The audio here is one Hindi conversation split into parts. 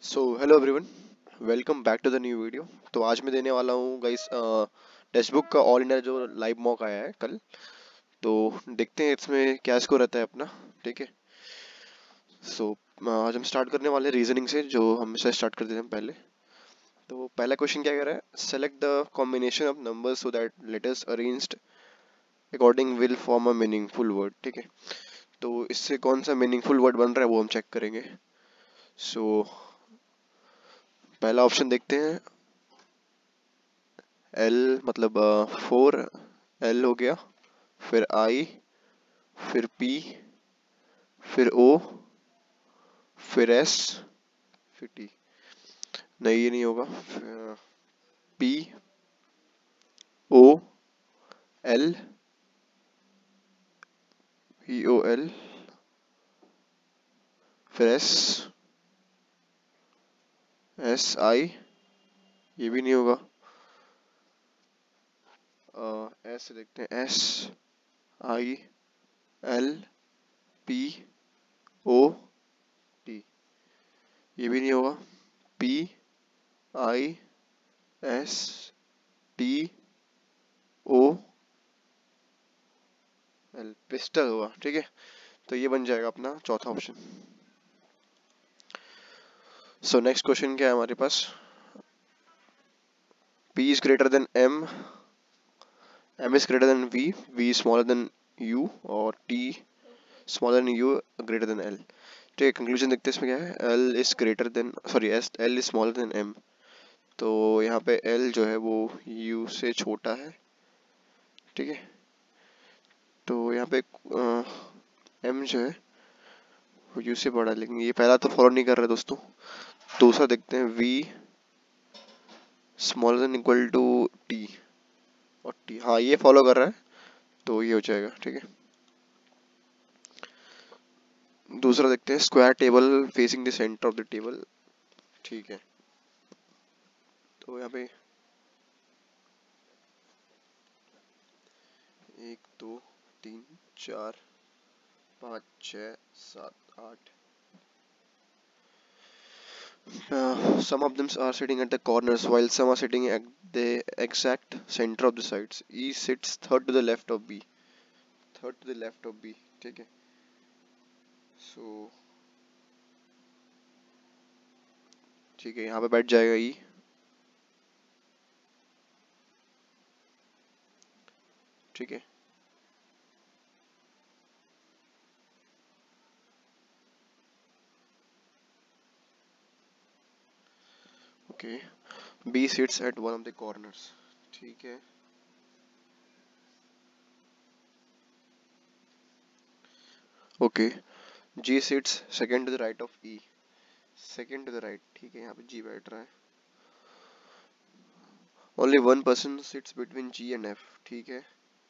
So hello everyone, welcome back to the new video. तो आज मैं देने वाला हूँ गाइस टेक्स्ट बुक का ऑल इंडिया जो लाइव मॉक आया है कल। तो देखते हैं इसमें क्या स्कोर रहता है अपना। ठीक है। सो आज हम स्टार्ट करने वाले रीजनिंग से, जो हम से स्टार्ट करते हैं पहले। तो पहला क्वेश्चन क्या कह रहा है, select the combination of numbers so that letters arranged according will form a meaningful word. ठीक है। तो इससे कौन सा मीनिंगफुल वर्ड बन रहा है वो हम चेक करेंगे। सो पहला ऑप्शन देखते हैं, एल मतलब 4, एल हो गया, फिर आई, फिर पी, फिर ओ, फिर एस, फिर टी। नहीं, ये नहीं होगा। P, O, L, P O L, फिर एस, एस आई, ये भी नहीं होगा। एस से देखते हैं, S I L P O T, ये भी नहीं होगा। P I S T O L, pistol होगा। ठीक है। तो ये बन जाएगा अपना चौथा ऑप्शन। सो नेक्स्ट क्वेश्चन क्या है हमारे पास, P is greater than M is greater than V is smaller than U, और T smaller than U greater than L। तो ये कंक्लूजन देखते हैं इसमें क्या है, L is greater than sorry L is smaller than M। तो यहाँ पे L जो है वो U से छोटा है। ठीक है। तो यहाँ पे M जो है वो U से बड़ा है, लेकिन ये पहला तो फॉलो नहीं कर रहा है दोस्तों। दूसरा देखते हैं, V smaller than equal to T, और T हाँ ये फॉलो कर रहा है, तो ये हो जाएगा। ठीक है। दूसरा देखते हैं, square table facing the centre of the table. ठीक है। तो यहाँ पे 1 2 3 4 5 6 7 8, some of them are sitting at the corners while some are sitting at the exact center of the sides. E sits third to the left of B, third to the left of B। ठीक है। सो ठीक है, यहाँ पे बैठ जाएगा E। ठीक है। Okay, B sits at one of the corners। ठीक है। Okay, G sits second to the right of E, second to the right. ठीक है, यहाँ पे G बैठ रहा है। Only one person sits between G and F। ठीक है।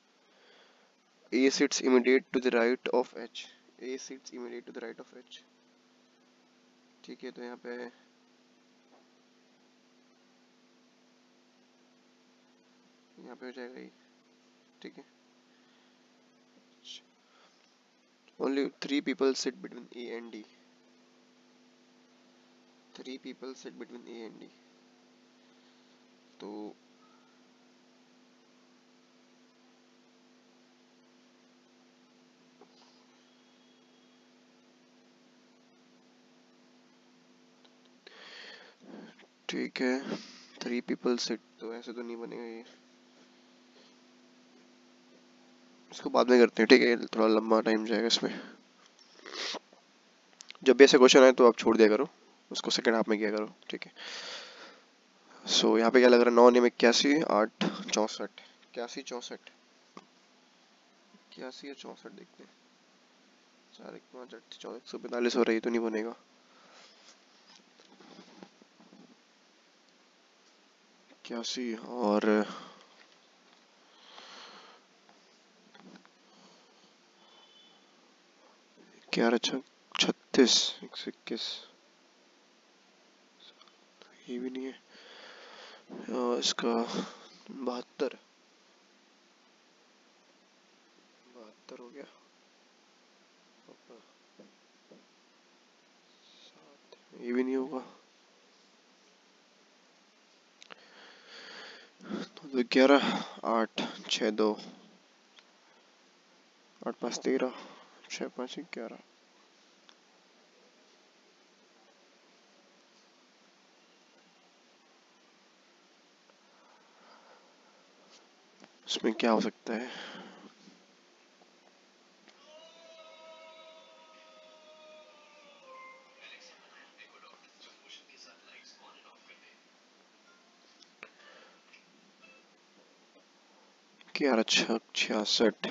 A sits immediate to the right of H, A sits immediate to the right of H। ठीक है। तो यहाँ पे हो जाएगा ये। ठीक है। Only 3 people sit between A and D, 3 people sit between A and D। तो ठीक है, 3 people sit, तो ऐसे तो नहीं बनेगा ये, इसको बाद में करते हैं। ठीक है, थोड़ा लंबा टाइम जाएगा इसमें। जब भी ऐसे क्वेश्चन आए तो आप छोड़ दिया करो, उसको सेकंड हाफ में किया करो। ठीक है। सो यहाँ पे क्या लग रहा है, 9 9 81 8 64, 81 64, 81 या 64 देखते हैं। 4 1 5 8 14 145 हो रही है, तो नहीं बनेगा। 81 और 11 36 121, ये भी नहीं है। इसका 72 72 हो गया। 7 ये भी नहीं होगा। 11 8 6 2 8 5 13 6 5 11। इसमें क्या हो सकता है? कि 66।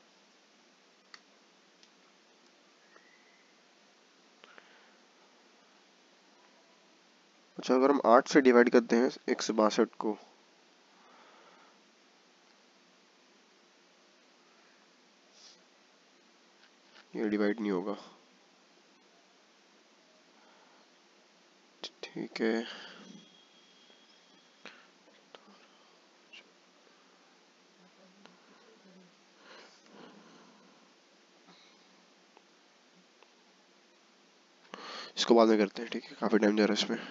अच्छा, अगर हम 8 से डिवाइड करते हैं 162 को, ये डिवाइड नहीं होगा। ठीक है, इसको बाद में करते हैं। ठीक है, काफी टाइम जा रहा है इसमें।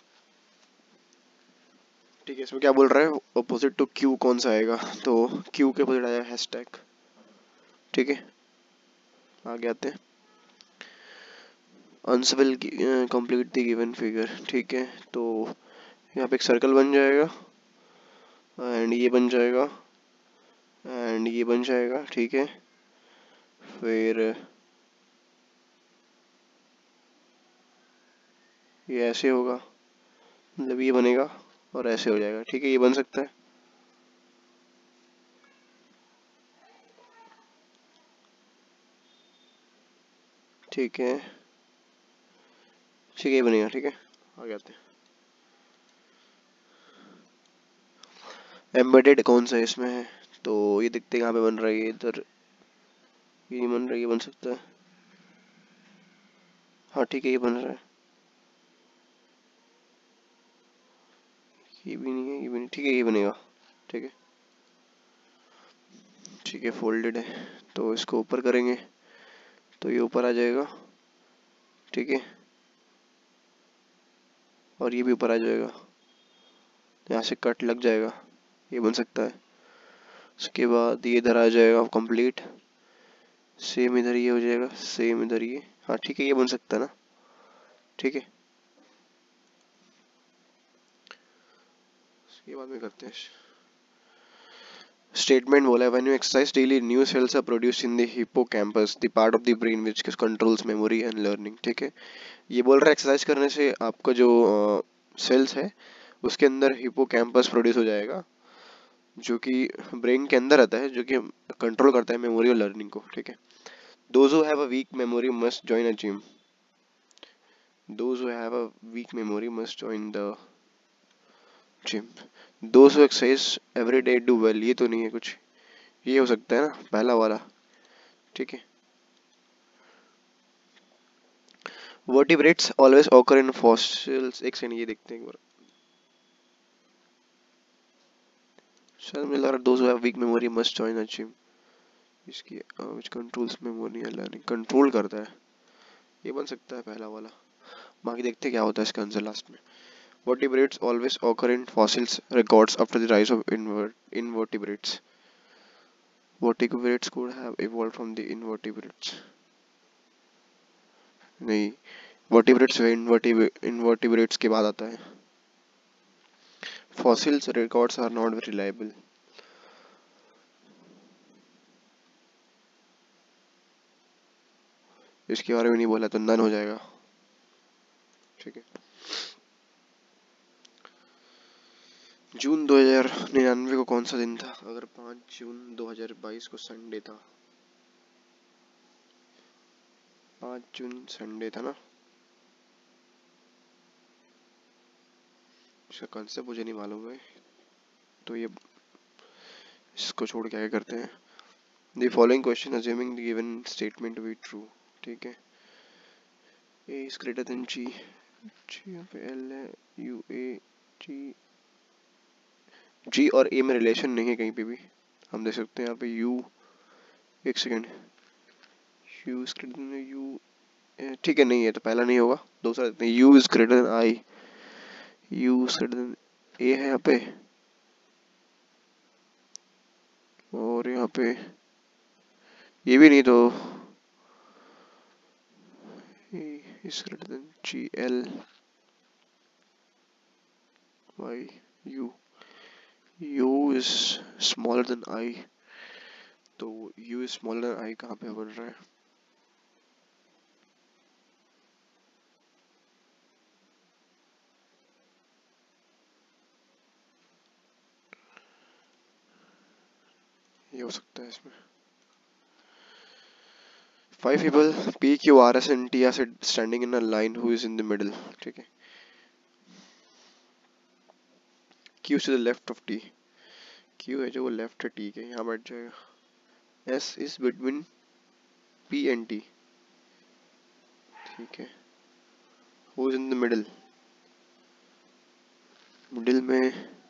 ठीक है, इसमें क्या बोल रहा है? अपोजिट टू क्यू कौन सा आएगा? तो क्यू के अपोजिट आया हैशटैग। ठीक है, आगे आते हैं। Answer will complete the given figure. ठीक है, तो यहाँ पे एक सर्कल बन जाएगा एंड ये बन जाएगा एंड ये बन जाएगा। ठीक है, फिर ये ऐसे होगा, मतलब ये बनेगा और ऐसे हो जाएगा। ठीक है, ये बन सकता है। ठीक है, ठीक है, ये बनेगा। ठीक है, आगे आते हैं। एम्बेडेड कौन सा इसमें है? तो ये देखते हैं कहाँ पे बन रहा है। ये इधर, ये नहीं बन रहा है, ये बन सकता है। हाँ ठीक है, ये बन रहा है। ये भी नहीं है, ये भी नहीं। ठीक है, ये बनेगा। ठीक है, ठीक है, फोल्डेड है तो इसको ऊपर करेंगे तो ये ऊपर आ जाएगा। ठीक है, और ये भी ऊपर आ जाएगा, यहाँ से कट लग जाएगा, ये बन सकता है। उसके बाद ये इधर आ जाएगा कंप्लीट, सेम इधर ये हो जाएगा, सेम इधर ये। हाँ ठीक है, ये बन सकता है ना। ठीक है, ये बाद में करते हैं। स्टेटमेंट बोला है when you exercise daily new cells are produced in the hippocampus the part of the brain which controls memory and learning. ठीक है, ये बोल रहा है एक्सरसाइज करने से आपका जो सेल्स है उसके अंदर हिप्पोकैम्पस प्रोड्यूस हो जाएगा, जो कि ब्रेन के अंदर रहता है, जो कि कंट्रोल करता है मेमोरी और लर्निंग को। ठीक है, those who have a weak memory must join a gym. Those who have a weak memory must join the gym. Those who exercise every day do well. ये तो नहीं है कुछ, ये हो सकता है ना पहला वाला। ठीक है, vertebrates always occur in fossils. एक सेकंड, ये देखते हैं एक बार। शायद मुझे लग रहा है those who have weak memory must join a gym. इसकी which controls memory and learning, control करता है, ये बन सकता है पहला वाला। बाकी देखते हैं क्या होता है इसका आंसर लास्ट में। Vertebrates always occur in fossils records after the rise of invertebrates. Vertebrates could have evolved from the invertebrates। नहीं, वर्टिब्रेट्स इनवर्टिब्रेट्स के बाद आता है। Fossils records are not reliable. इसके बारे में नहीं बोला तो नन हो जाएगा। ठीक है, जून 2099 को कौन सा दिन था? अगर 5 जून 2022 को संडे था, 5 जून संडे था ना। इसका कंसेप्ट मुझे नहीं मालूम है, तो ये इसको छोड़ के आगे करते हैं। The following question assuming the given statement to be true. ठीक है, A is greater than G, G यहाँ पे एल है, यू ए जी, जी और ए में रिलेशन नहीं है कहीं पे भी। हम देख सकते हैं यहाँ पे यू, एक second, U is greater than U. ठीक है, नहीं है तो पहला नहीं होगा। दूसरा देखते हैं, U is greater than I, U is greater than A है यहाँ पे। और यहाँ पे ये भी नहीं तो is greater than GL by U. U is smaller than I. तो U is smaller than I कहाँ पे बन रहा है? ये हो सकता है इसमें. 5 people P, Q, R, S and T are standing in a line. Who is in the middle? ठीक है. Q is to the left of T. Q है जो वो left है T के, यहाँ बैठ जाएगा. S is between P and T. ठीक है. Who is in the middle? Middle में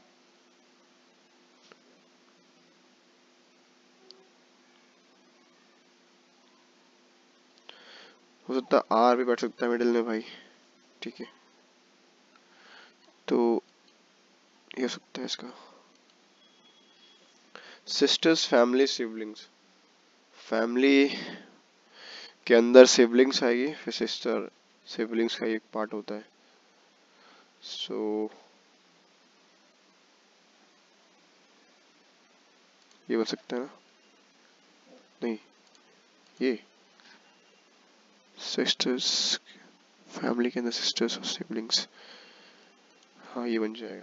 हो सकता है R भी बैठ सकता है मिडिल में भाई. ठीक है. तो ये हो सकता है इसका. Sisters, family, siblings. फैमिली के अंदर सिबलिंग्स आएगी, फिर सिस्टर सिबलिंग्स का एक पार्ट होता है. सो ये बन सकता है ना. नहीं, ये सिस्टर्स, फैमिली के अंदर सिस्टर्स और सिबलिंग्स. हाँ ये बन जाएगा.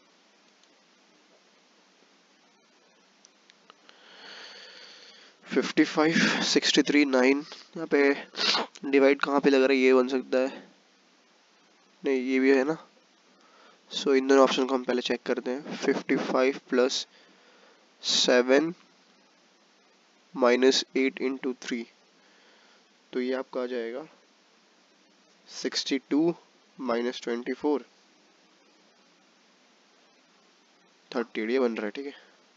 55, 63, 9. यहाँ पे डिवाइड कहाँ पे लग रहा है, ये बन सकता है. नहीं ये भी है ना. सो इन दोनों ऑप्शन को हम पहले चेक करते हैं. 55 प्लस 7 माइनस 8 इंटू 3. तो ये आपका आ जाएगा 62 माइनस 24 38. ये बन रहा है. ठीक है,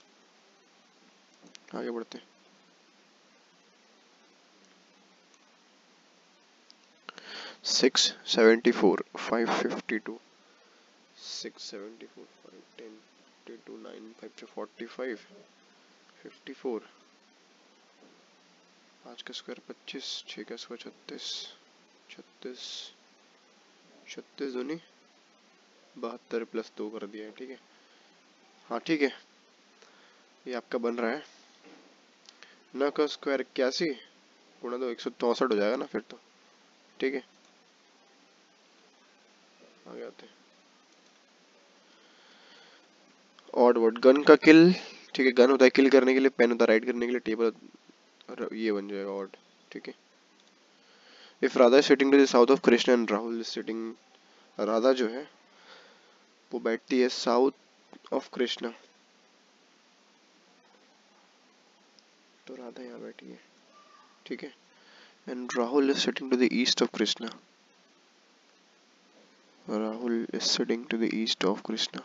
आगे बढ़ते हैं. 674, 552, 674, 510, 52, 9, 5 45, 54. 5 का स्क्वायर 25, 6 का स्क्वायर 36, 36, 36 दूनी 72 प्लस 2 कर दिया है. ठीक है. हाँ ठीक है, ये आपका बन रहा है. 9 का स्क्वायर 81 गुणा 2 164 हो जाएगा ना फिर तो. ठीक है, आगे आते हैं. Odd word. गन का किल. ठीक है, गन होता है किल करने के लिए, पेन होता है राइट करने के लिए, टेबल ये बन जाएगा ऑड. ठीक है. If Radha is sitting to the south of Krishna and Rahul is sitting. Radha जो है वो बैठती है साउथ ऑफ कृष्णा. तो राधा यहाँ बैठी है. ठीक है. And Rahul is sitting to the east of Krishna. Rahul is sitting to the east of Krishna.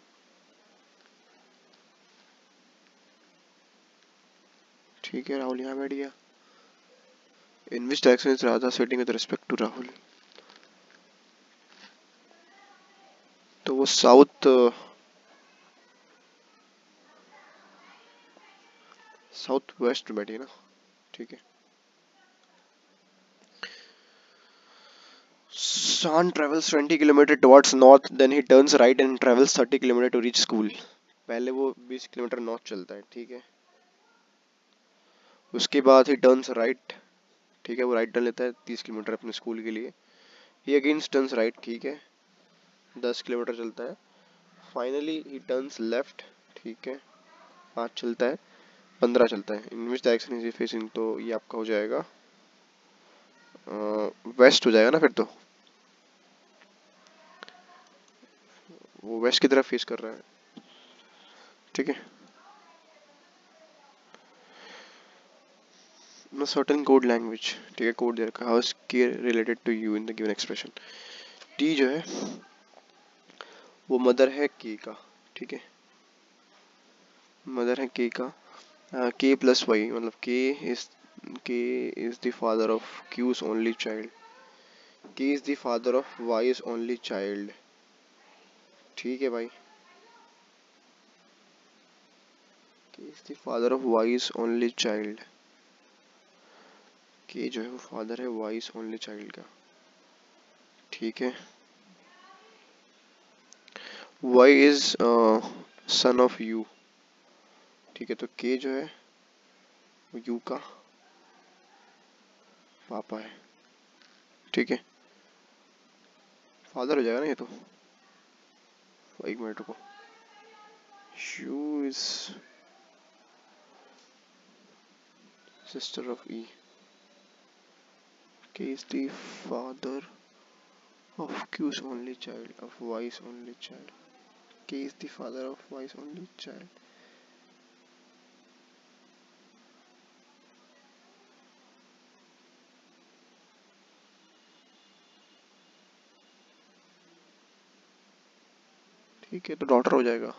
ठीक है, राहुल यहाँ बैठ गया. In which direction is Radha sitting with respect to Rahul. तो वो साउथ साउथ वेस्ट में बैठी है ना. ठीक है. Shan travels 20 kilometer towards north, then he turns right and travels 30 kilometer to reach school. पहले वो 20 किलोमीटर नॉर्थ चलता है. ठीक है. उसके बाद ही टर्न्स राइट. ठीक है, वो राइट टर्न लेता है 30 किलोमीटर अपने स्कूल के लिए. He against turns right. ठीक है, 10 किलोमीटर चलता है. Finally he turns left. ठीक है, 5 चलता है, 15 चलता है. In which direction is he facing. तो ये आपका हो जाएगा वेस्ट हो जाएगा ना फिर तो. वो वेस्ट की तरफ फेस कर रहा है. ठीक है. No certain code language. ठीक है, कोड दे रखा है. How is K related to U in the given expression. T जो है वो मदर है K का. ठीक है, मदर है K का. K plus Y मतलब K is the father of Q's only child. K is the father of Y's only child. ठीक है भाई. Is the father of Y's only child. के जो है वो फादर है वाइस ओनली चाइल्ड का, ठीक है। Y is son of U, ठीक है। तो के जो है वो यू का पापा है, ठीक है। फादर हो जाएगा ना ये तो। एक मिनट को, U is sister of E, K is the father of Q's only child, of Y's only child. K is the father of Y's only child. ठीक है, तो डॉटर हो जाएगा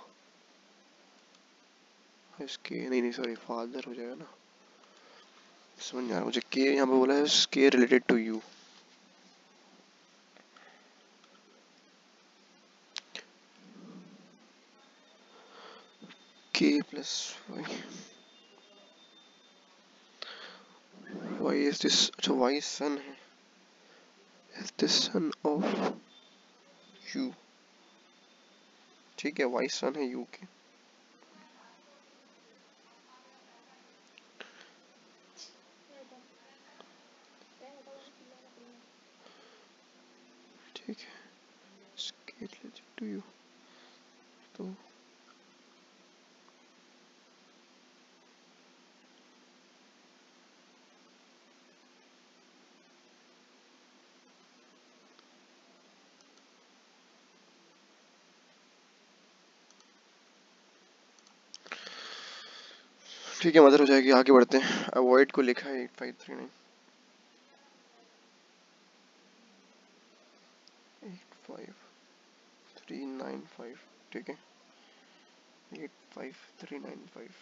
इसके, नहीं नहीं सॉरी, फादर हो जाएगा ना। समझ नहीं आ रहा मुझे। के यहाँ पे बोला है के related to U, K plus Y, Y is this, अच्छा वाई सन है, is this son of U, ठीक है। वाई सन है यू के, ठीक है। के रिलेटेड टू यू, तो ठीक है, मदर हो जाएगी। आगे बढ़ते हैं। अवॉइड को लिखा है 8539, 85395, ठीक है। 85395,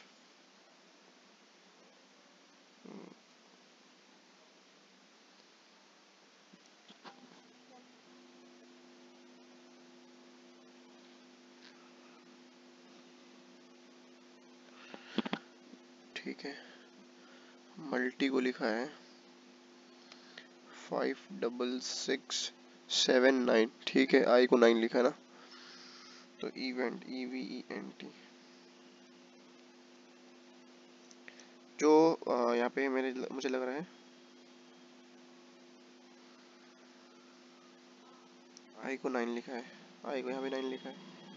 ठीक है। मल्टी को लिखा है 56679, ठीक है। आई को 9 लिखा है ना, तो इवेंट EVENT, जो यहाँ पे मुझे लग रहा है आई को 9 लिखा है, आई को यहाँ पे 9 लिखा है।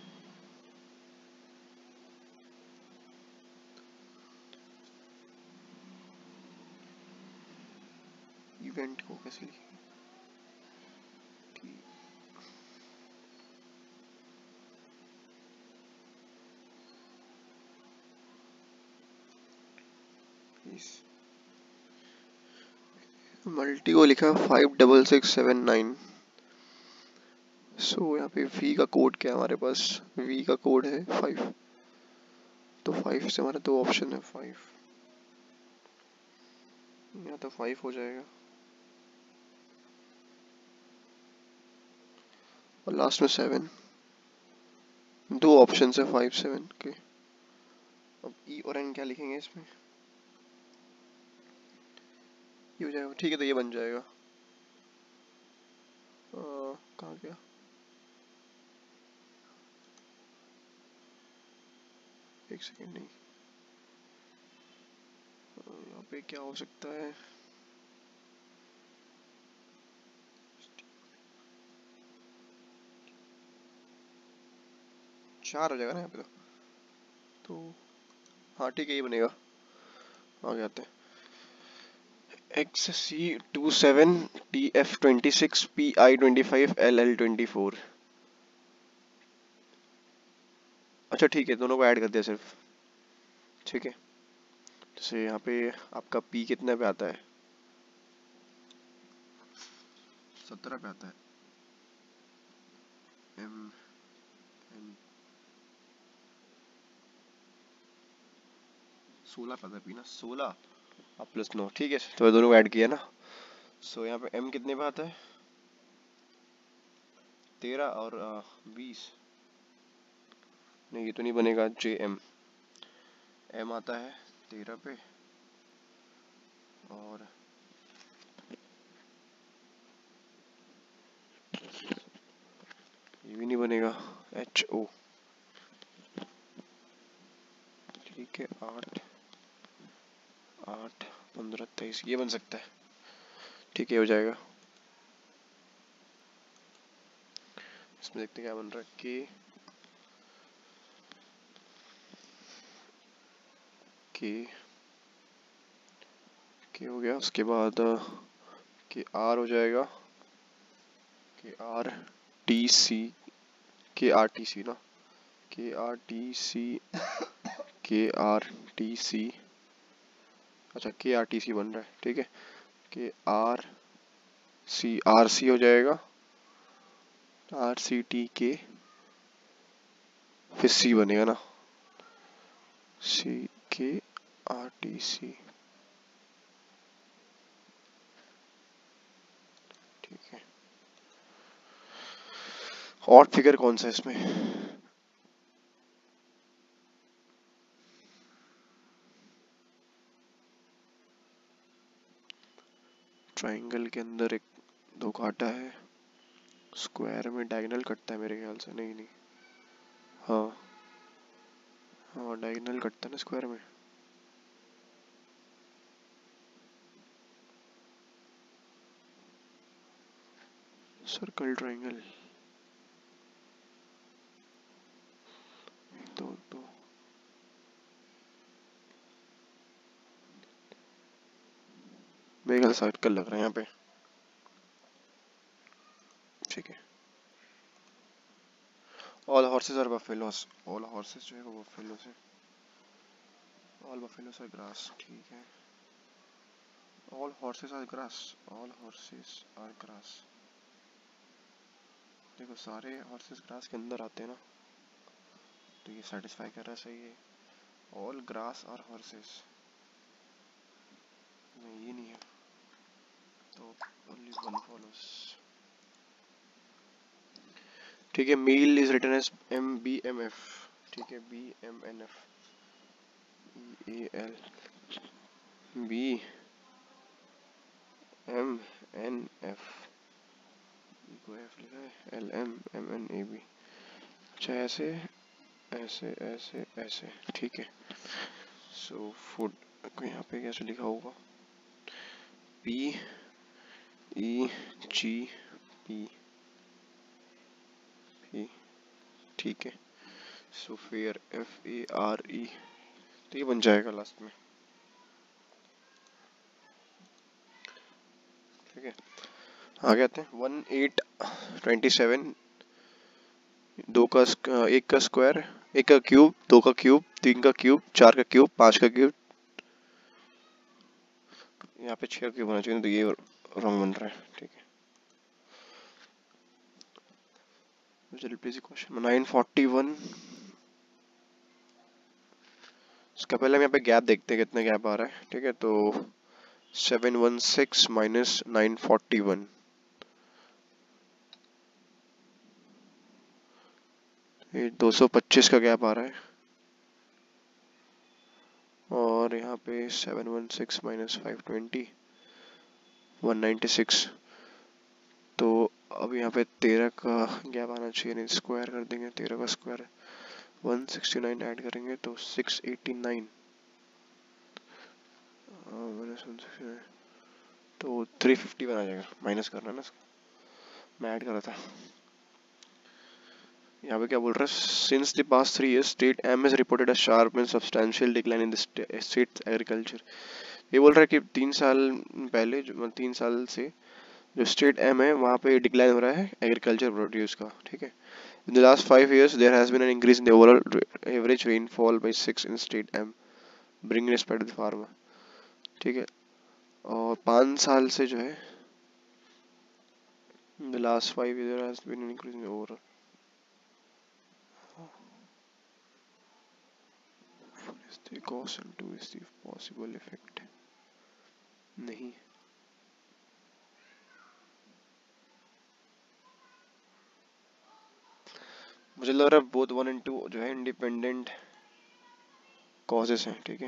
इवेंट को कैसे लिखेंगे? मल्टी को लिखा 56679। सो यहाँ पे V का कोड क्या है हमारे पास? V का कोड है 5, तो 5 से हमारा दो ऑप्शन है 5, यहाँ तो 5 हो जाएगा और लास्ट में 7, दो ऑप्शन है 5 7 के। अब E और N क्या लिखेंगे इसमें? ये हो जाएगा, ठीक है। तो ये बन जाएगा, कहाँ गया? एक सेकेंड, नहीं, यहाँ पे क्या हो सकता है? चार हो जाएगा ना यहाँ पे तो हाँ ठीक है, ये बनेगा। आगे आते हैं। XC27 TF26 PI25 LL24। अच्छा ठीक है, दोनों को ऐड कर दिया सिर्फ, ठीक है। जैसे यहाँ पे आपका P कितने पे आता है? 17 पे आता है। M N 16 पे आता है P ना, 16 अब प्लस 9, ठीक है। तो दोनों को ऐड किया ना। सो यहाँ पे M कितने पे आता है? 13 और 20, नहीं ये तो नहीं बनेगा। JM m आता है 13 पे, और ये भी नहीं बनेगा, HO, ठीक है। 8 8 15 23 ये बन सकता है, ठीक है, हो जाएगा। इसमें देखते क्या बन रहा है, के हो गया। उसके बाद के R हो जाएगा, के R T C, के R T C ना, के R T C, के R T C, अच्छा के R T C बन रहा है, ठीक है। के R C हो जाएगा, RCT के, फिर C बनेगा ना, C के RTC, ठीक है। ऑड फिगर कौन सा है इसमें, ट्राइंगल के अंदर एक दो काटा है, स्क्वायर में डायगोनल कटता है मेरे ख्याल से, नहीं नहीं, हाँ हाँ डायगोनल कटता है ना स्क्वायर में। सर्कल ट्राइंगल, दो दो, मेरे ख्याल सर्कल लग रहा है यहाँ पे, ठीक है। All horses are buffaloes, all horses जो है वो बफेलोस है, ऑल बफेलोस आर ग्रास, ठीक है। All horses are grass, all horses are grass, देखो सारे हॉर्सेस ग्रास के अंदर आते हैं ना, तो ये सेटिस्फाई कर रहा है, सही है। ऑल ग्रास आर हॉर्सेस, नहीं ये नहीं है, तो ओनली वन फॉलोस, ठीक है। Meal is written as MBMF, ठीक है, BMNF, EAL BMNF, को F लिखा है, LMMNAB, अच्छा ऐसे ऐसे ऐसे ऐसे, ठीक है। सो फूड को यहाँ पे कैसे लिखा होगा, PEGP, ठीक है। सो फेयर FARE, तो ये बन जाएगा लास्ट में, ठीक है। आगे आते हैं 1827, एक का स्क्वायर, एक का क्यूब, दो का क्यूब, तीन का क्यूब, चार का क्यूब, पांच का क्यूब, यहाँ पे 6 का क्यूब होना चाहिए, तो ये रॉन्ग बन रहा है, ठीक है। चलिए प्लीज क्वेश्चन 941, इसका पहले हम यहाँ पे गैप देखते हैं कितना गैप आ रहा है, ठीक है। तो 716 माइनस 941, ये 225 का गैप आ रहा है, और यहाँ पे 716 माइनस 520 196, तो अब यहाँ पे 13 का गैप आना चाहिए, नहीं स्क्वायर कर देंगे, 13 का स्क्वायर 169 ऐड करेंगे तो 689, माइनस 169, तो 351 आ जाएगा, माइनस करना ना, मैं ऐड कर रहा था। यहाँ पे क्या बोल रहा है, since the past 3 years state M has reported a sharp and substantial decline in the state's agriculture, ये बोल रहा है कि 3 साल पहले, जो 3 साल से जो स्टेट एम है वहाँ पे डिक्लाइन हो रहा है एग्रीकल्चर प्रोड्यूस का, ठीक है। In the last 5 years there has been an increase in the overall average rainfall by 6 in state M, bringing respect to the farmer, ठीक है। और 5 साल से जो है, in the last 5 years there has been an increase in the overall, is the cause and two is the possible effect, नहीं, मुझे लग रहा है बोथ 1 and 2 जो है इंडिपेंडेंट कॉजेस हैं, ठीक है।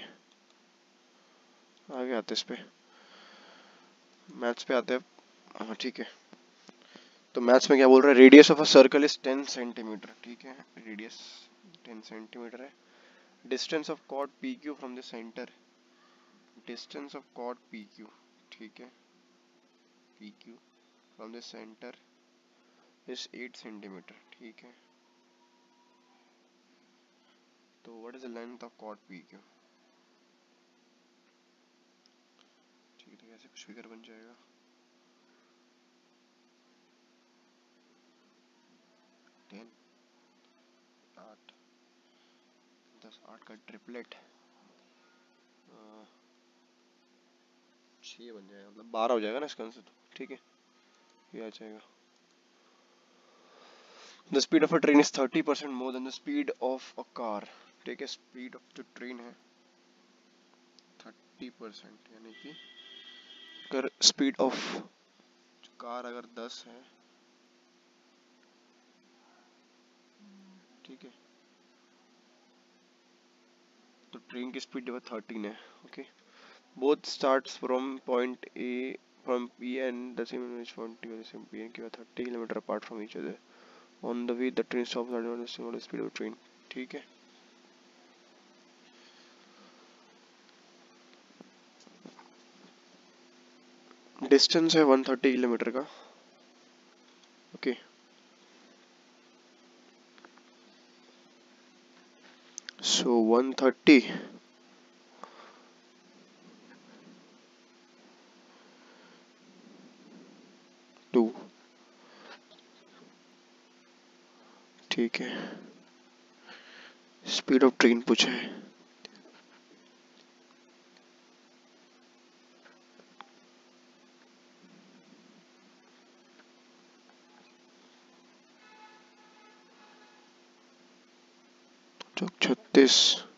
आगे आते इस पे, मैथ्स पे आते हैं। हाँ ठीक है, तो मैथ्स में क्या बोल रहा है, radius of a circle is 10 centimetre, ठीक है, रेडियस 10 सेंटीमीटर है। Distance of chord P Q from the centre, distance of chord P Q, ठीक है, P Q from the centre is 8 centimetre, ठीक है। तो what is the length of chord P Q, ठीक है, ऐसे कुछ फिगर बन जाएगा। 10, 8, 10, 8 का ट्रिपलेट 6 बन जाएगा, मतलब 12 हो जाएगा ना इसका आंसर, तो ठीक है, ये आ जाएगा। The speed of a train is 30% more than the speed of a car, ठीक है, स्पीड ऑफ जो ट्रेन है 30%, यानी कि अगर स्पीड ऑफ कार अगर 10 है, ठीक है, तो ट्रेन की स्पीड जो है 13 है, okay. Both starts from point A from P and the same is from T the same P and Q are 30 kilometre apart from each other. On the way the train stops at the same speed of train, ठीक है। डिस्टेंस है 130 किलोमीटर का, ओके। सो 130 2, ठीक है, स्पीड ऑफ ट्रेन पूछा है। तो 36,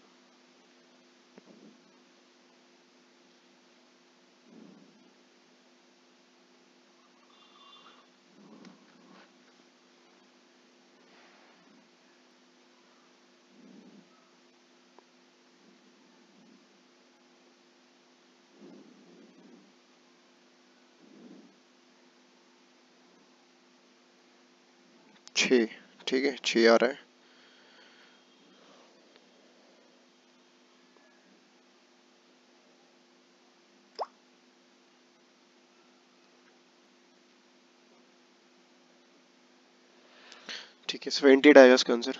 छः, ठीक है, 6 आ रहा है। ठीक है, 78 आएगा इसका आंसर।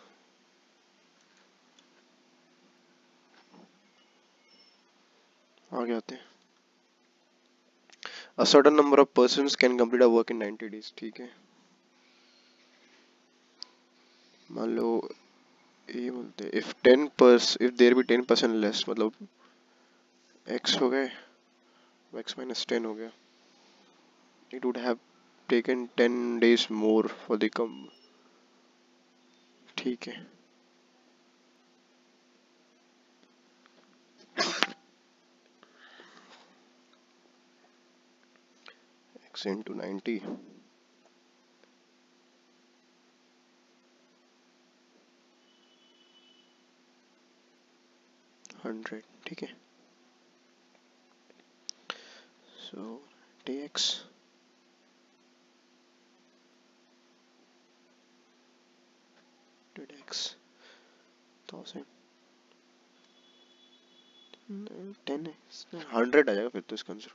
आगे आते हैं। A certain number of persons can complete a work in 90 days, ठीक है। मान लो ये बोलते हैं if there be 10% less, मतलब x हो गए, x minus 10 हो गया, it would have taken 10 days more for the ठीक है। x into 90, 100, ठीक है। So dx dx 1000, 10 है, 100 आ जाएगा फिर तो इसका आंसर,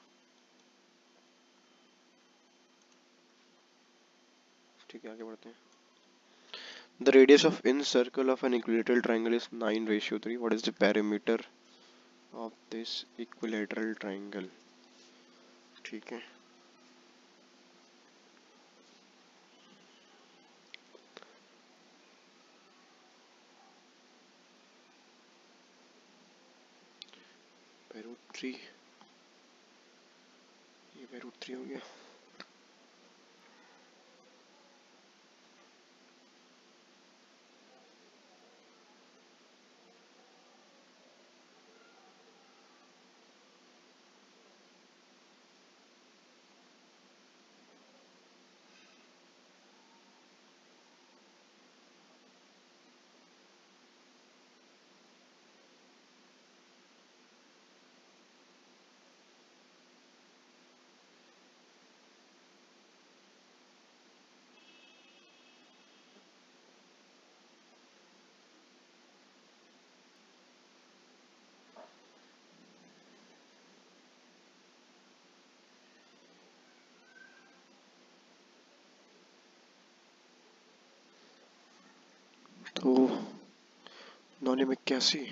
ठीक है। आगे बढ़ते हैं। The radius of in circle of an equilateral triangle is 9:3. What is the perimeter of this equilateral triangle, ठीक है। √3, ये √3 हो गया। तो 981।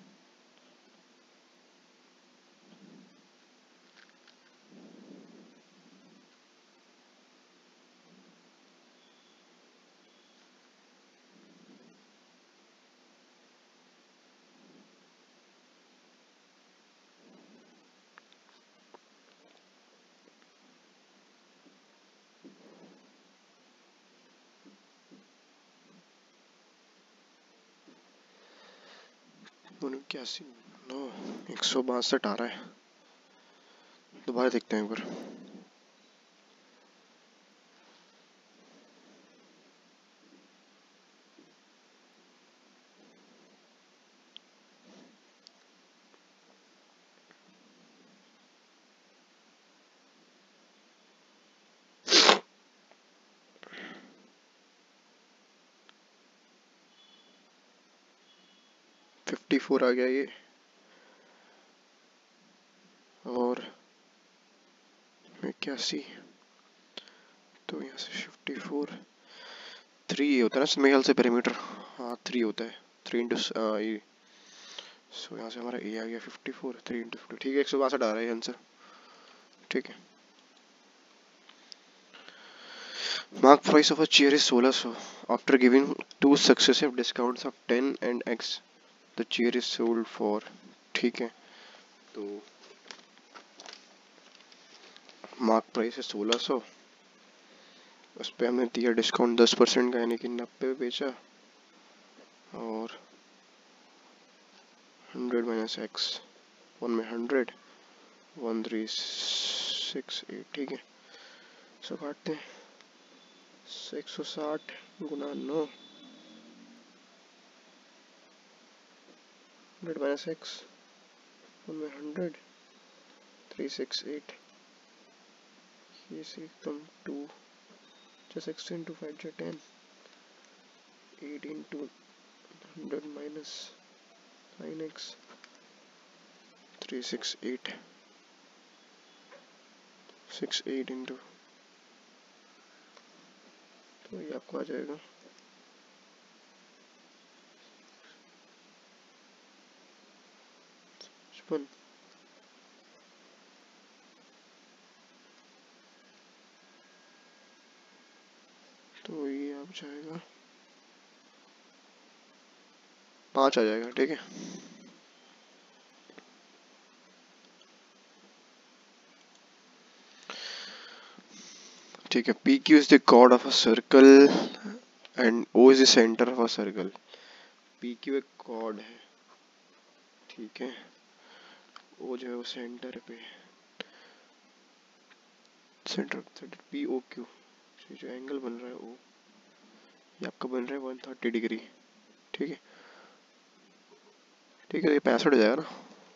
क्या सी नो 162 आ रहा है। दोबारा देखते हैं एक बार। फिफ्टी फोर आ गया ये, और 81, तो यहाँ से 54, 3 होता है ना मेरे ख्याल से पेरीमीटर। हाँ 3 होता है, 3 इंटू ये। सो यहाँ से हमारा ए आ गया 54, 3 इंटू 50, ठीक है 162 आ रहा है आंसर। ठीक है। Mark price of a chair is 1600. After giving 2 successive discounts of 10 and X, the chair is sold for। ठीक है, तो मार्क प्राइस है 1600, उस पर हमने दिया डिस्काउंट 10% का, यानी कि 90 पे बेचा, और 100 माइनस एक्स, 1 में 100, 1368। ठीक है, सो काटते हैं 160 गुना 9, 100 माइनस एक्स, 1 में 100, 368। ये से एकदम 2, just 6 into 5 जो 10, 8 into 100 minus 9x, 368, 68 into, तो ये आपको आ जाएगा 55। तो ये आप जाएगा 5 आ जाएगा। ठीक है, ठीक है। P Q is the chord of a circle and O is the centre of a circle. P Q एक कॉर्ड है, ठीक है, ओ जो है वो सेंटर पे, सेंटर पी ओ क्यू, जो एंगल बन रहा है ओ, ये आपका बन रहा है 130 डिग्री। ठीक है, ठीक है, ये 65 हो जाएगा ना।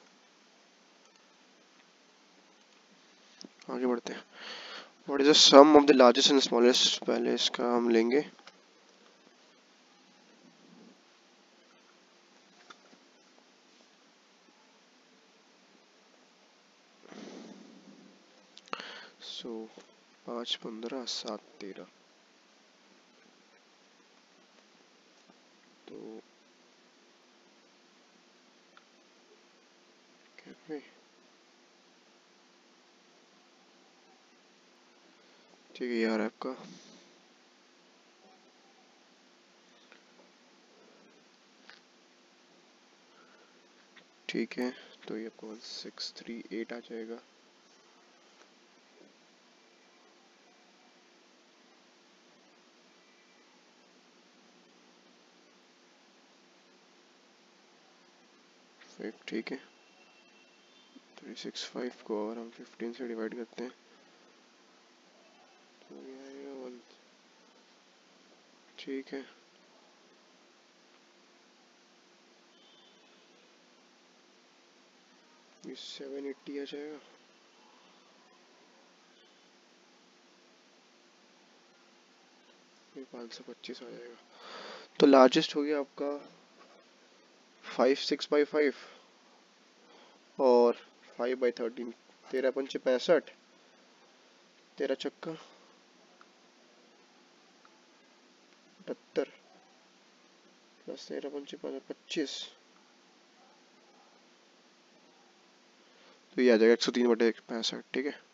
आगे बढ़ते हैं। What is the sum of the largest and smallest, पहले इसका हम लेंगे। सो 5 15 7 13, तो कैफे, ठीक है यार आपका। ठीक है, तो ये आपको 1638 आ जाएगा। ठीक है, 365 को और हम 15 से डिवाइड करते हैं, तो ये आएगा 1। ठीक है, ये 780 आ जाएगा। ये 525 आ जाएगा। तो लार्जेस्ट हो गया आपका 5 6 by 5 और 5 by 13, 13 पंचे 65, 13 चक्का 78, 10 13 पंचे 25, तो ये आ जाएगा 103/65। ठीक है,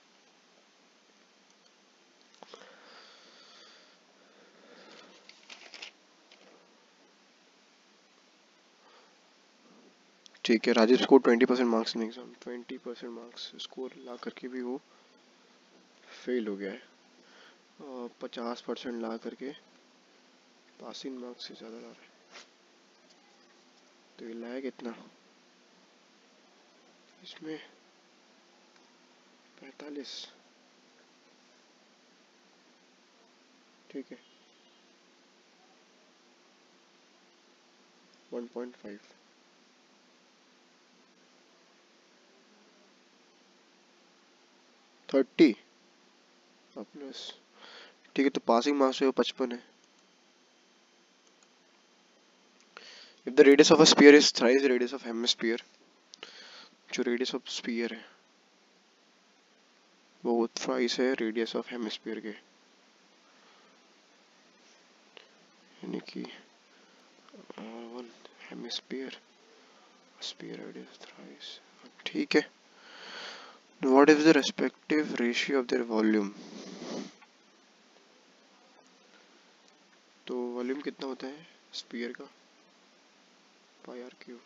ठीक है। राजेश को 20% marks in exam, 20% marks score ला करके भी वो फेल हो गया है, और 50% ला करके पासिंग मार्क्स से ज़्यादा ला रहा है। तो ये लाया कितना इसमें? 45। ठीक है, 1.5। 30 प्लस, ठीक है। तो पासिंग मार्क्स जो 55 है। If the radius of a sphere is thrice radius of hemisphere, जो रेडियस ऑफ स्फीयर है वो थ्राइस है रेडियस ऑफ हेमिस्फीयर के, यानी कि R1 hemisphere sphere radius thrice. ठीक है, what is the respective ratio of their volume? तो वॉल्यूम कितना होता है स्फीयर का? Pi R cube.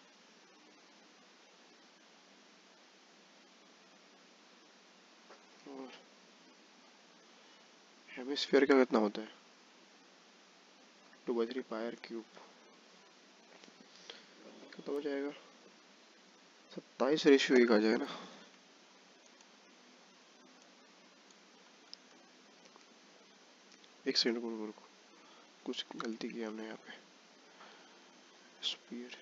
और हेमिस्फीयर का कितना होता है? 2/3 पाई आर क्यूब। कितना हो जाएगा? 27:1 आ जाएगा ना। एक सेकंड रुको, कुछ गलती की हमने यहाँ पे। स्फीयर,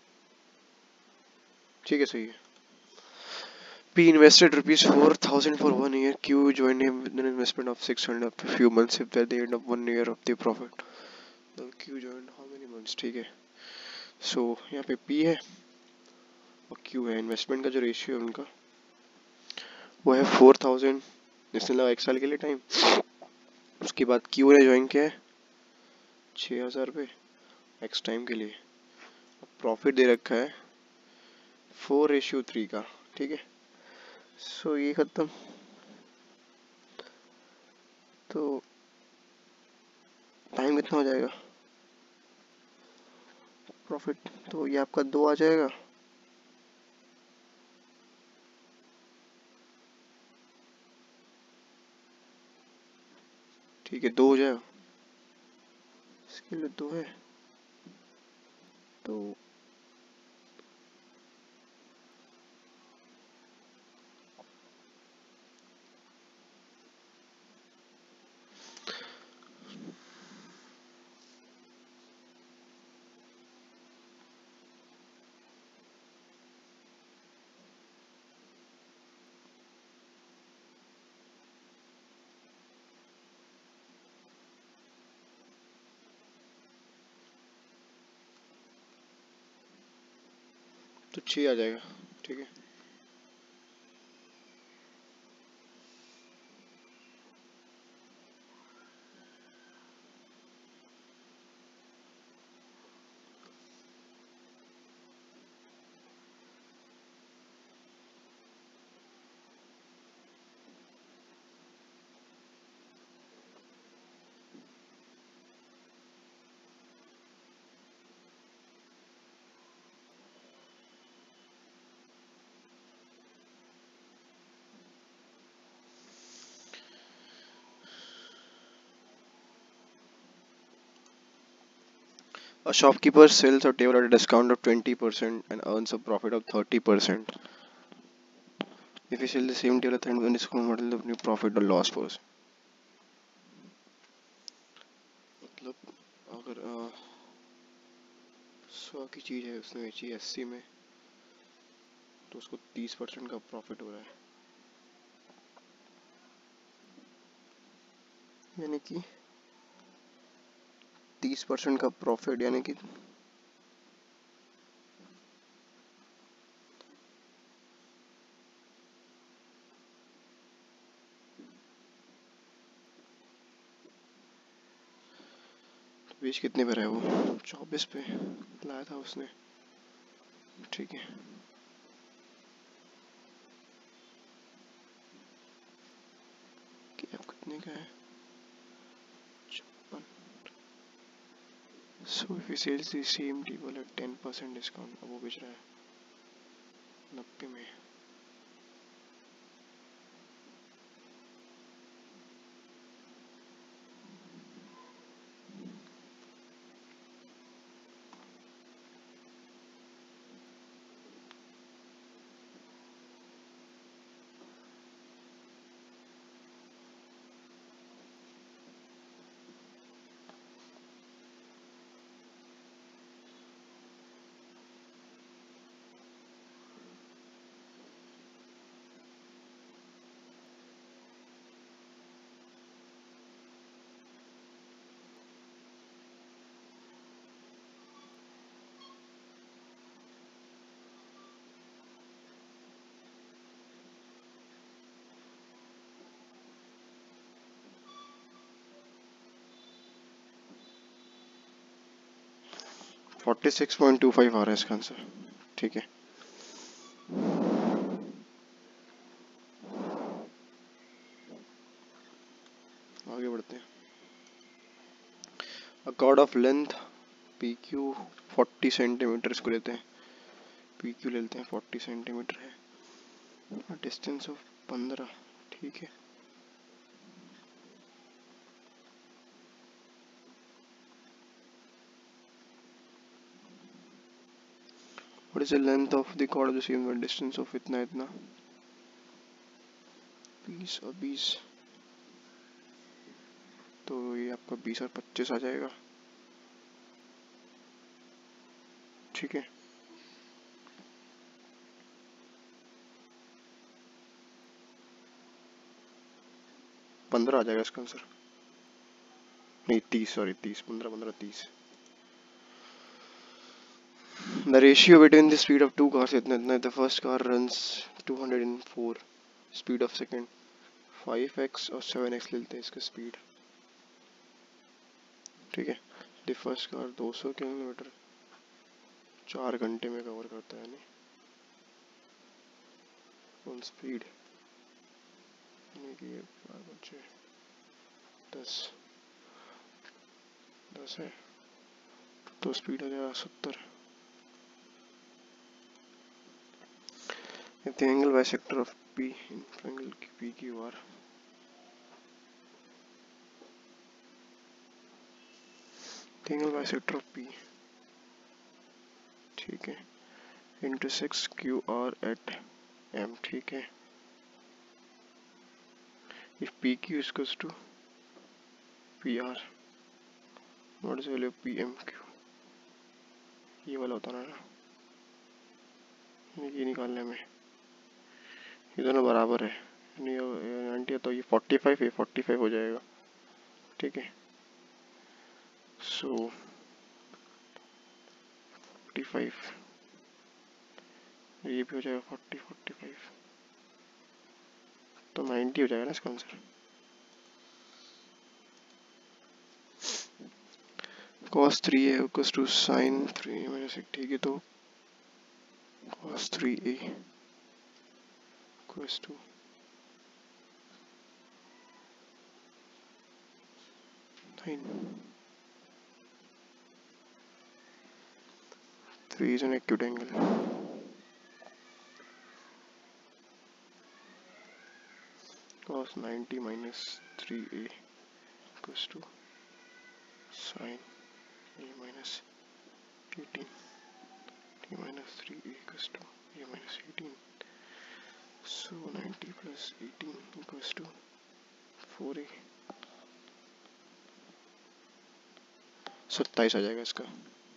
ठीक है, सही है। P invested ₹4,000 for 1 year. Q joined him with an investment of 600 after a few months. If at the end of 1 year of the profit, then Q joined how many months? ठीक है, so यहाँ पे P है और Q है। इन्वेस्टमेंट का जो रेशियो है उनका वो है 4,000, जिसने लगा 1 साल के लिए टाइम। उसके बाद Q ने ज्वाइन किया है 6,000 रुपये एक्स टाइम के लिए। प्रॉफिट दे रखा है 4:3 का। ठीक है, सो ये खत्म। तो टाइम कितना हो जाएगा प्रॉफिट? तो ये आपका 2 आ जाएगा। ठीक है, 2 हो जाएगा। इसके लिए 2 है तो तो 6 आ जाएगा। ठीक है, a shopkeeper sells a table at a discount of 20% and earns a profit of 30%. If he sells the same table at the end of the discount, what will the new profit or loss was? मतलब अगर 100 की चीज़ है उसने बेची 80 में, तो उसको 30% का प्रॉफिट हो रहा है, यानी कि 30% का प्रॉफिट, यानी कि बीच कितने पे रहा है वो? 24 पे लाया था उसने। ठीक है, कैप कितने का है? 56। So if he sells the same table at 10% discount, अब वो बेच रहा है 90 में। 46.25 आ रहा है इसका आंसर। ठीक है, आगे बढ़ते हैं। A chord of length P Q 40 centimetre इसको लेते हैं। पी क्यू लेते हैं 40 सेंटीमीटर है, डिस्टेंस ऑफ 15। ठीक है, what is the length of the chord of the same distance of इतना इतना 20 और 20, तो ये आपका 20 और 25 आ जाएगा। ठीक है, 15 आ जाएगा इसका आंसर। नहीं 30, sorry 30, 15 15 30। The ratio between the speed of two cars इतना इतना, the first car runs 204 speed of second, 5x और 7x लेते हैं इसका स्पीड। ठीक है, द फर्स्ट कार 200 किलोमीटर 4 घंटे में कवर करता है, नहीं ऑन स्पीड, यानी कि 10 है तो स्पीड हो जाएगा 70। If the angle bisector of P angle PQR, the angle bisector of P, ठीक है, intersects QR at M। ठीक है, if PQ is equals to PR, what is the value of PMQ? ये वाला होता है ना, ये निकालने में ये दोनों बराबर है, 90 तो ये 45 है, 45 हो जाएगा। ठीक है, सो 45 ये भी हो जाएगा 45, तो 90 हो जाएगा ना इसका answer. cos 3a equals to sin 3 minus 1। ठीक है, तो cos 3a equals to sin 3 is an acute angle। cos 90 minus 3a equals to sin a minus 18, t minus 3a equals to a minus 18, so 90 plus 18 equals to 4a। 27 आ जाएगा इसका।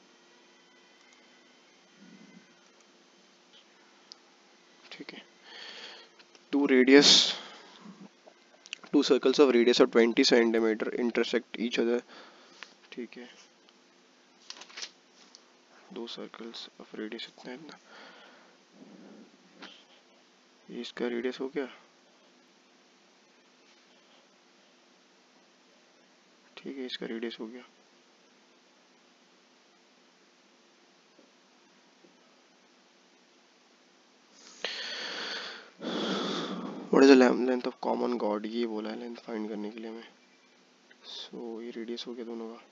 ठीक है, two circles of radius of 20 centimeter intersect each other। ठीक है, दो सर्कल्स ऑफ रेडियस इतना इतना, ये इसका रेडियस हो गया। ठीक है, इसका रेडियस हो गया, what is the length of common गॉड, ये बोला है लेंथ फाइंड करने के लिए हमें। सो ये रेडियस हो गया दोनों का,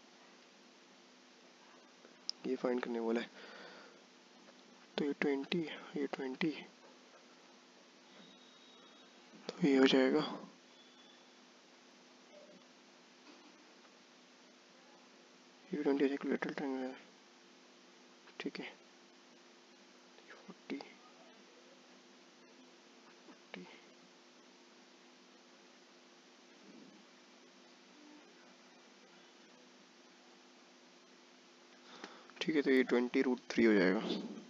ये फाइंड करने बोला है। तो ये 20, ये 20, तो ये हो जाएगा ये 20 इक्विलेटरल ट्रायंगल है, ठीक है। 40, 40, ठीक है। तो ये 20√3 हो जाएगा।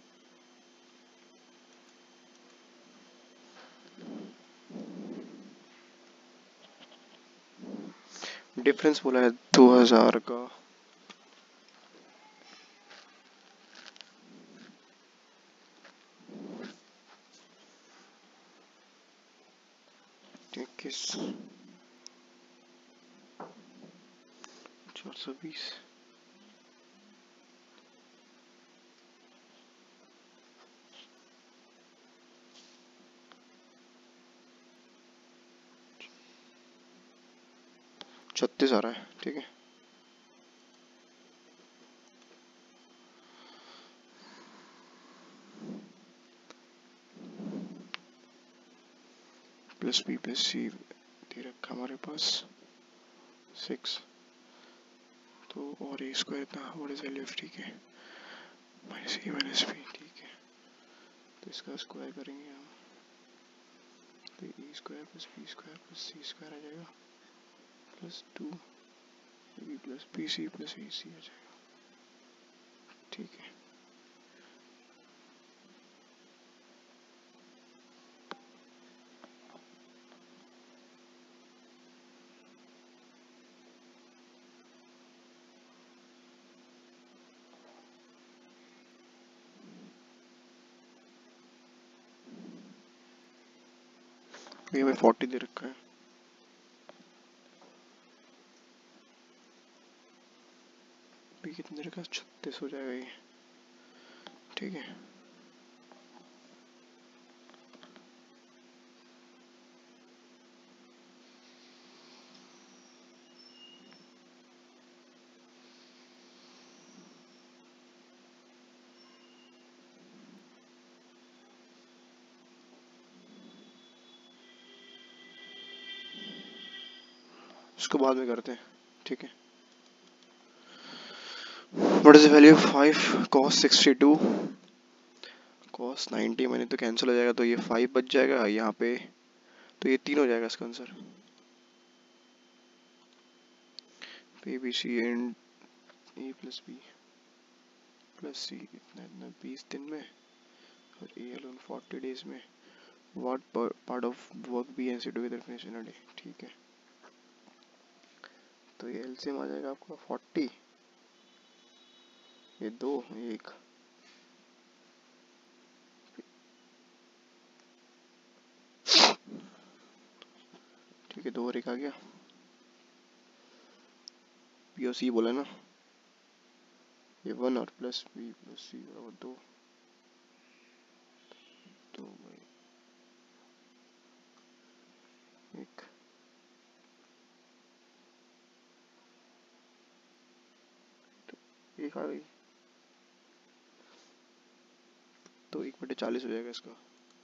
डिफरेंस बोला है 2000 का, किस 420, छत्तीस आ रहा है, ठीक है। प्लस बी प्लस सी दे रखा हमारे पास 6, तो और ए स्क्वायर इतना, व्हाट इज वैल्यू ऑफ, ठीक है, माइनस ए माइनस बी, ठीक है। तो इसका स्क्वायर करेंगे हम, तो A square plus B square plus C square आ जाएगा, plus 2 B plus B C plus A C आ जाएगा, ठीक है। ये हमें 40 दे रखा है, बी कितने दे रखा है, 36 हो जाएगा ये, ठीक है। इसको बाद में करते हैं, ठीक है। What is the value of 5 cos 62 cos 90, मैंने तो कैंसिल हो जाएगा, तो ये 5 बच जाएगा यहाँ पे, तो ये 3 हो जाएगा इसका answer. A B C and A plus B plus C इतना इतना 20 दिन में, और ए अलोन 40 डेज में, what part of work B and C together finish in a day, ठीक है। तो ये एलसीएम आ जाएगा आपका 40, ये 2, ये 1, ठीक है। 2 और 1 आ गया, पी और सी बोला ना, ये 1 और प्लस बी प्लस सी बराबर 2, तो भाई 1, तो 1 आ गई, तो 1/40 हो जाएगा इसका।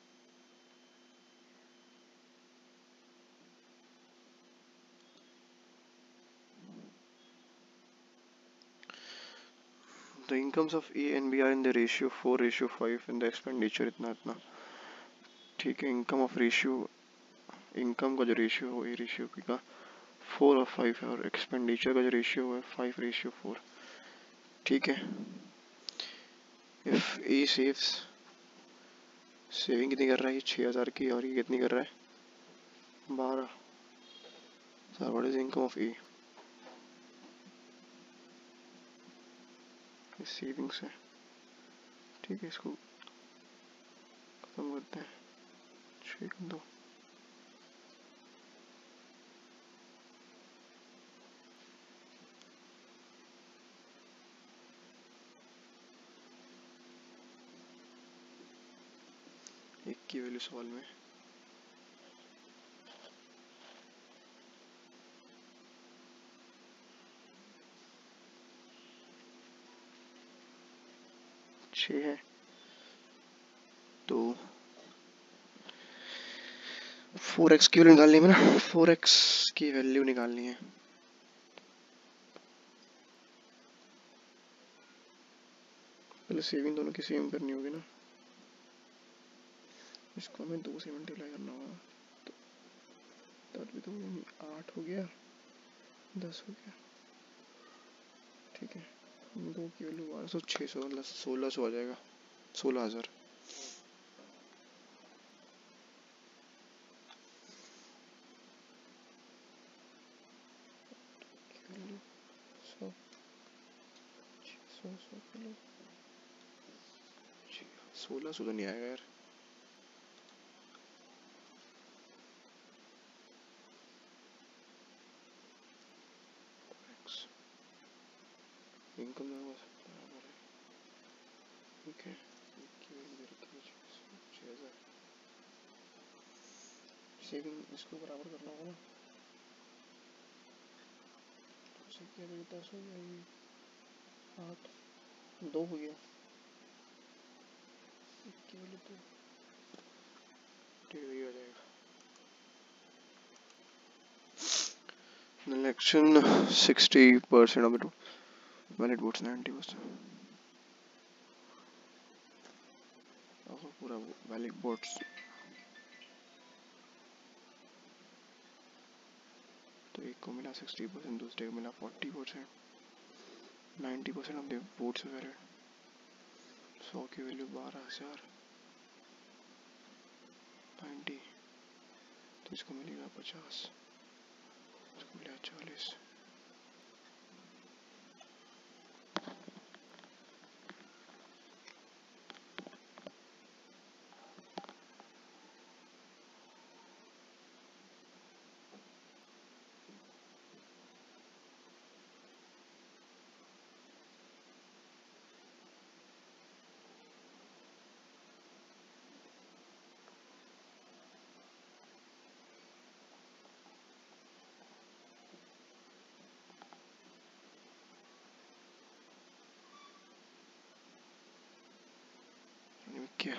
The incomes of A and B are in the ratio 4:5 and the expenditure इतना इतना, ठीक है। इनकम ऑफ रेशियो, इनकम का जो रेशियो हो ए रेशियो बी का 4 और 5 है, और एक्सपेंडिचर का जो रेशियो है 5:4, ठीक है। इफ ए सेव्स, सेविंग कितनी कर रहा है, ये 6000 की, और ये कितनी कर रहा है 12, sir what is income of A, savings है, ठीक है। इसको खत्म करते हैं, 6 2, एक की वैल्यू सवाल में 6 है, तो 4x की वैल्यू निकालनी है ना, 4x की वैल्यू निकालनी है। पहले सेविंग दोनों की सेम करनी होगी ना, इसको हमें 2 से मल्टीप्लाई करना होगा, तो तब भी तो 8 हो गया, 10 हो गया, ठीक है। 2 की वैल्यू 1200, 600 1600 आ जाएगा, 16,000। वैल्यू 100, 600 किलो, 1600 तो नहीं आएगा यार। इनकम बराबर है, ठीक है। की वैल्यू दे रखी है 6,000, सेविंग इसको बराबर करना होगा ना, तो क्या 10 हो जाएगी, 8, 2 हो गया, की वैल्यू तो 1.5 हो जाएगा। The election 60% of the valid votes, 90%. पूरा valid votes, तो एक को मिला 60%, दूसरे को मिला 40%, 90% of the votes valid। 100 की वैल्यू 12,000, 90, तो इसको मिलेगा 50, इसको मिला 40। क्या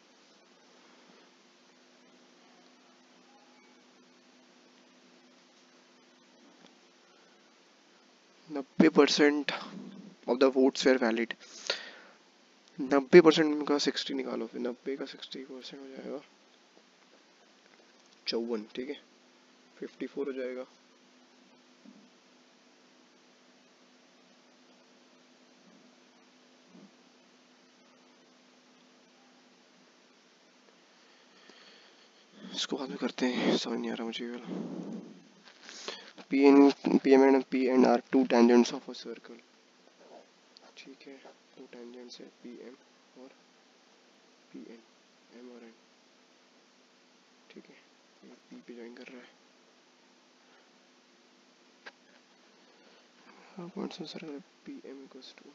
90% of the votes were valid। 90% का 60 निकालो, फिर 90 का 60% हो जाएगा 54, ठीक है, 54 हो जाएगा। इसको बाद में करते हैं, समझ नहीं आ रहा मुझे। PM and P and R two tangents of a circle, ठीक है, 2 tangents है PM और PN, M और N, ठीक है, ये P पे ज्वाइन कर रहा है। हाँ, points of circle PM equals to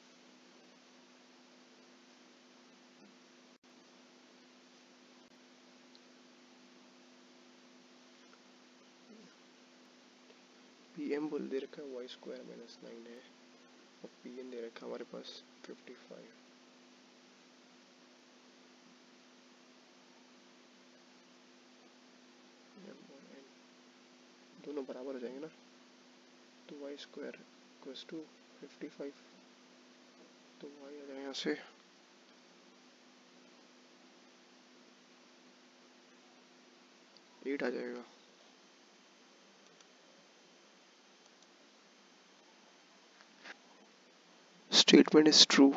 PM बोल दे रखा है y² - 9 है, और PN दे रखा है हमारे पास 55। M और N दोनों बराबर हो जाएंगे ना, तो y² इक्वल्स टू 55, तो y आ जाएगा यहाँ से 8 आ जाएगा। Statement is true.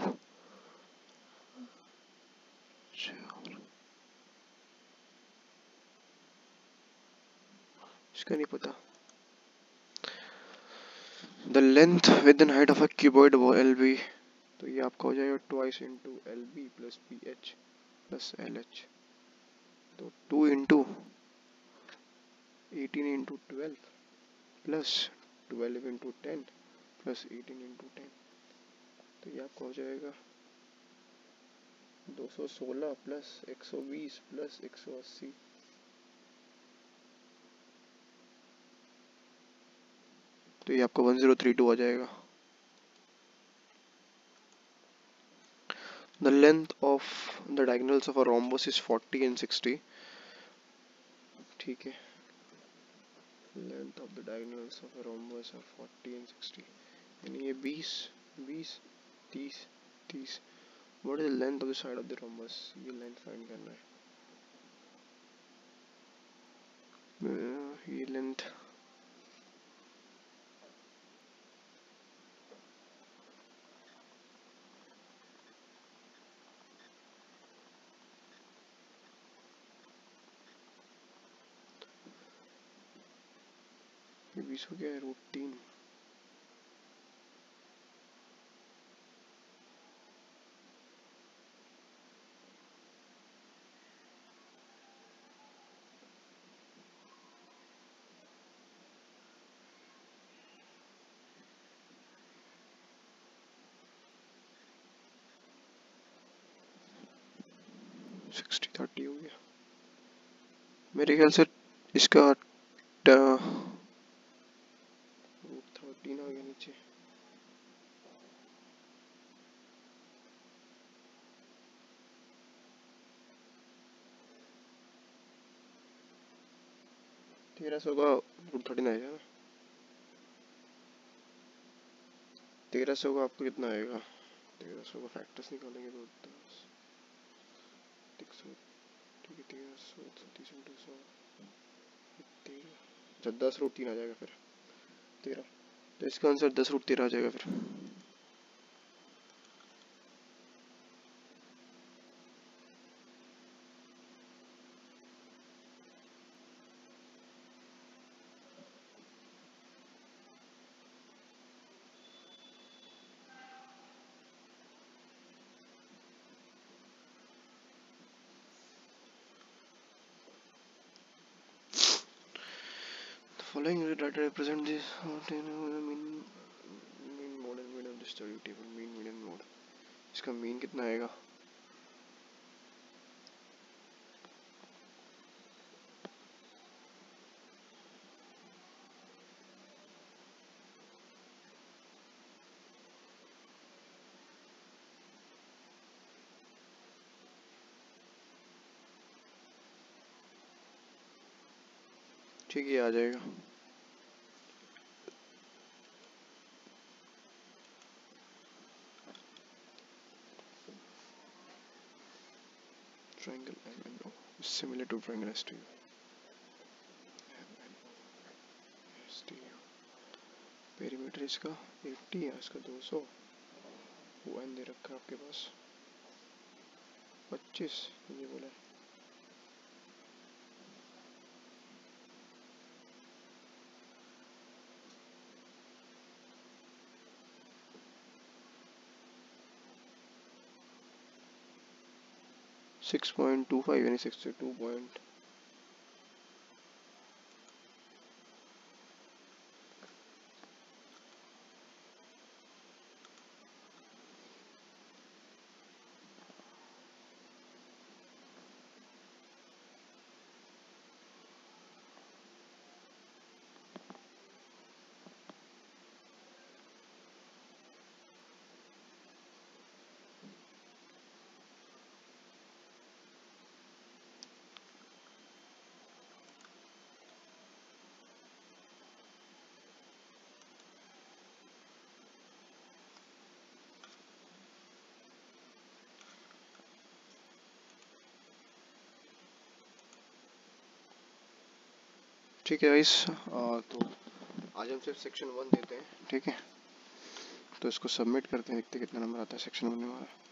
इसका नहीं पता। The length with and height of a cuboid LB, तो ये आपका हो जाएगा twice into LB plus PH plus LH, तो 2 into 18 into 12 plus 12 into 10 plus 18 into 10, तो ये आपका हो जाएगा 216 प्लस 120 प्लस 180, तो ये आपको 1032 आ जाएगा। The length of the diagonals of a rhombus is 40 and 60. ठीक है, length of the diagonals of a rhombus are 40 and 60. यानी ये 20 20 30 30. What is the length of the side of the rhombus? ये length find करना है. ये length ये 20 हो गया है √3. सिक्सटी 30 हो गया मेरे ख्याल से. इसका √13 आ गया नीचे. तेरह सौ का √13 आएगा ना. 1300 का आपको कितना आएगा? 1300 का फैक्टर्स निकालेंगे तो 10 ठीक है 1300 30 इंटू 100 13 10√3 आ जाएगा फिर 13. तो इसका आंसर 10√13 आ जाएगा फिर. Following data represent this mean mode and mean of the study table. mean median mode. इसका मीन कितना आएगा? ठीक है आ जाएगा. Triangle MNO is similar to triangle STU. Perimeter इसका 80 है, इसका 200. वन दे रखा आपके पास 25 ये बोला है. सिक्स 6.25 यानी 62. ठीक है गाइस, तो आज हम सिर्फ सेक्शन 1 देते हैं. ठीक है, तो इसको सबमिट करते हैं, देखते हैं कितना नंबर आता है सेक्शन 1 में हमारा.